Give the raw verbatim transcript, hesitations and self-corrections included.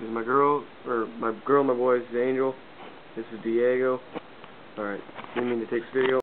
This is my girl, or my girl, my boy. This is Angel. This is Diego. Alright, didn't mean to take this video.